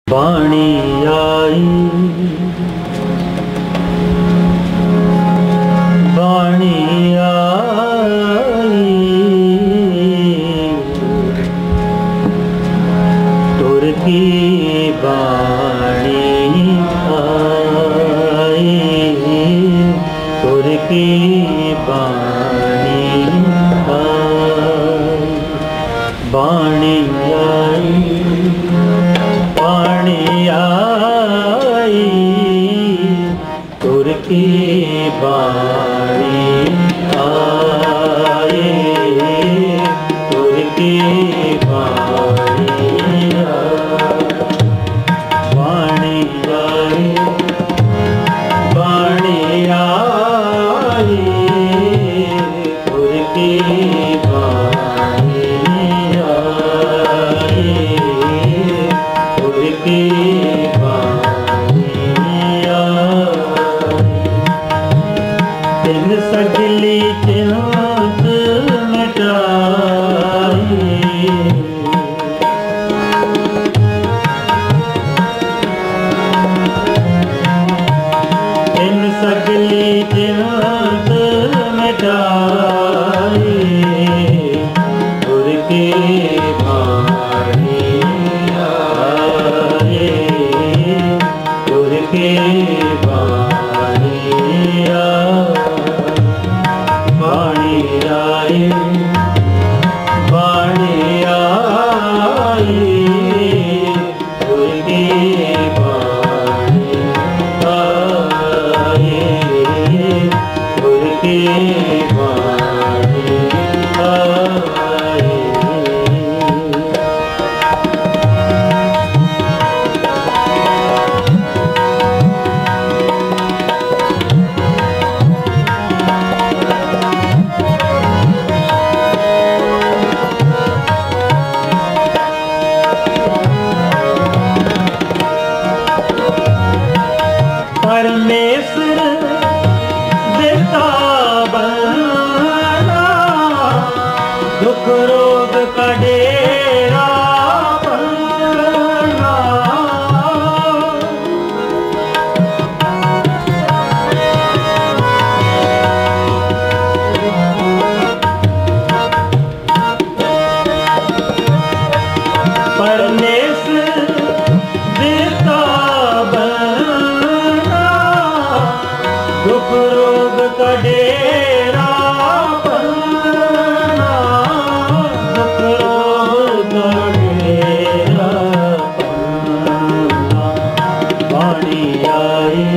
वाणी आई वाणी आई तुर की वाणी आई तुर की वाणी आई वाणी आई वाणी आई तुर की वाणी आई तुर की वाणी वाणी आई वाणी आई तुर की वाणी आई तुर की तिन सगली चिंत मिटाई तिन सगली चिंत मिटाई तुर की वाणी आई तुर की वाणी वाणी आई वाणी आई तुर की वाणी आई तुर की वाणी आई परमेश्वर देता बना दुख रोग का डेरा बना परमेश्वर देता दुख रोग का डेरा बना दुख रोग का डेरा बना वाणी आई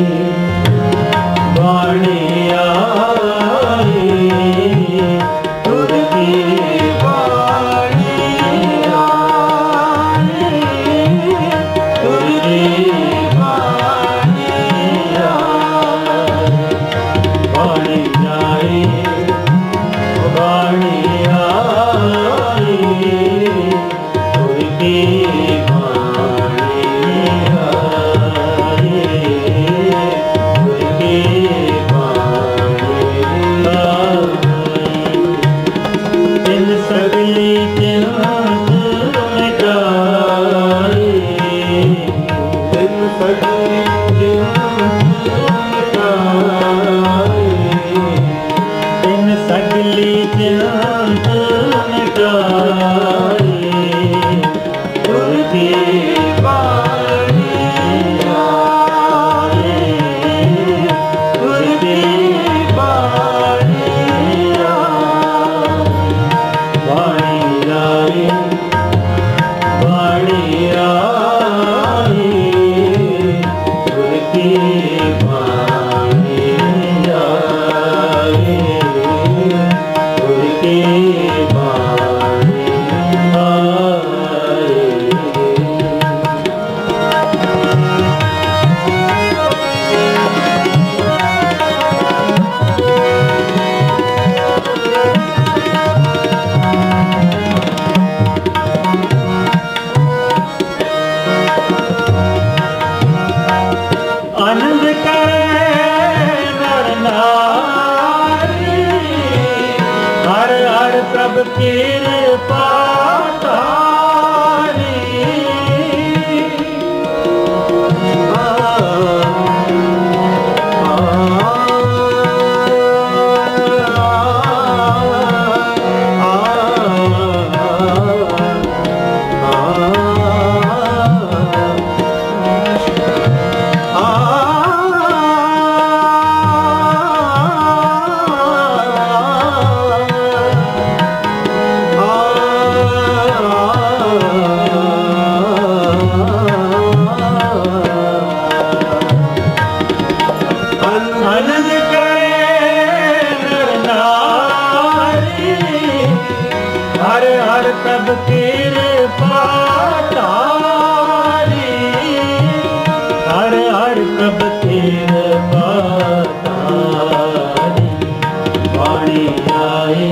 वाणी आई तुर की वाणी आई तुर की वाणी वाणी आई वाणी आई तुर की वाणी आई तुर की वाणी आई तिन सगली चिंत मिटाई तिन सगली चिंत मिटाई तिन सगली चिंत मिटाई तुर की वाणी आई तुर की वाणी वाणी आई वाणी आई तुर की वाणी आई तुर की वाणी आई आनंद करे नर नारी हर हर प्रभ कृपा तारी प्रभ कृपा तारी, हर हर प्रभ कृपा तारी। वाणी आई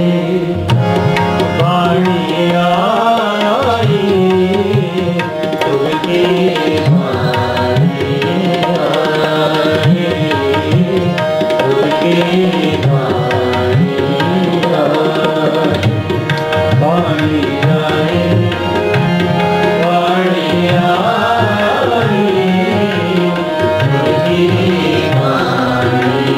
वाणी आई, तुझकी वाणी आई, तुझकी वाणी आई। वाणी आई वाणी आई, तुझकी वाणी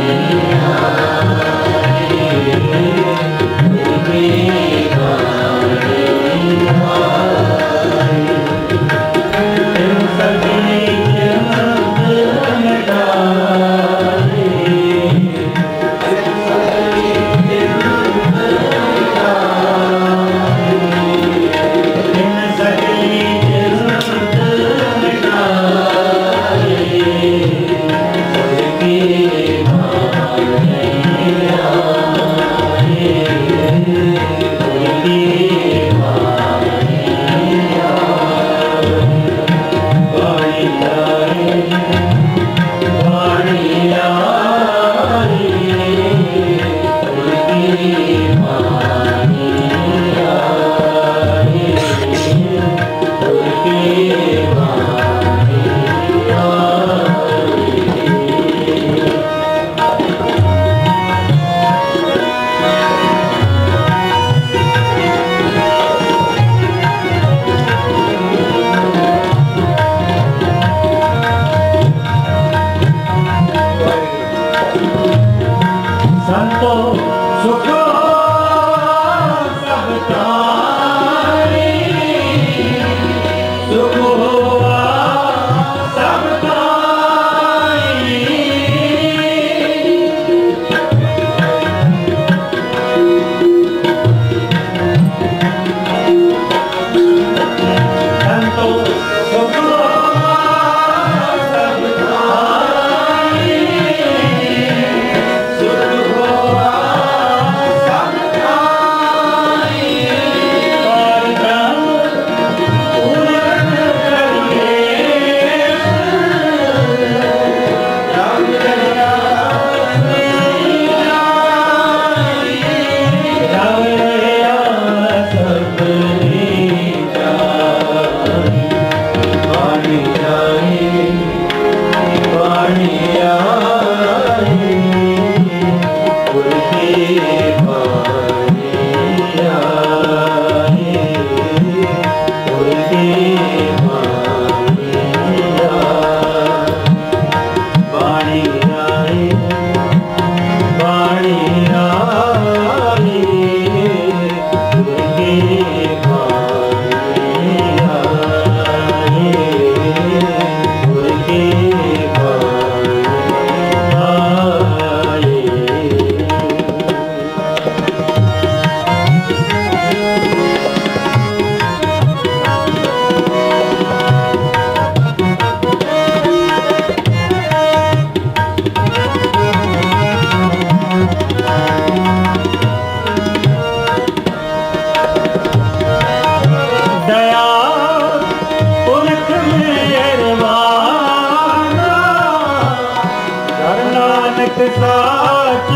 साच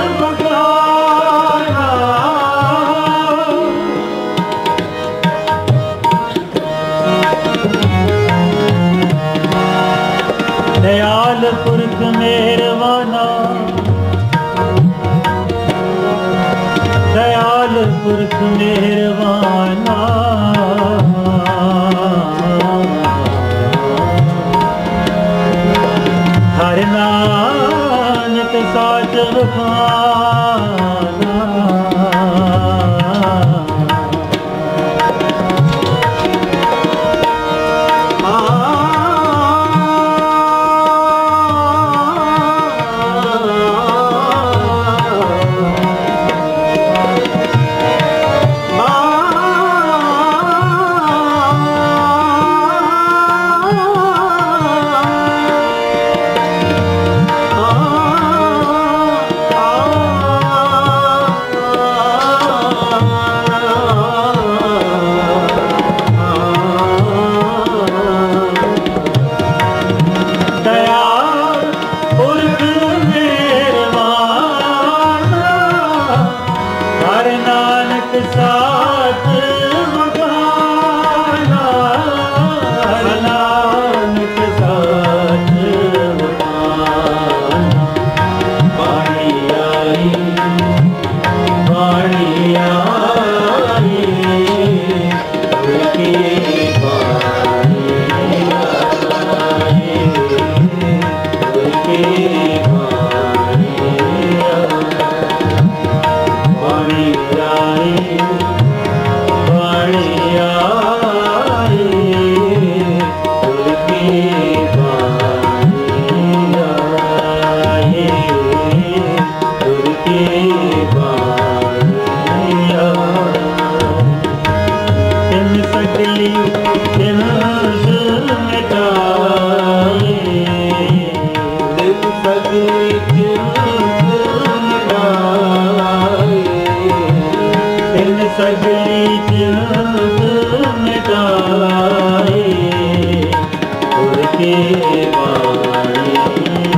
बखाना। दयाल पुरख मेहरबाना, दयाल पुरख मेहरबाना। हर नानक साच बखाना। वाणी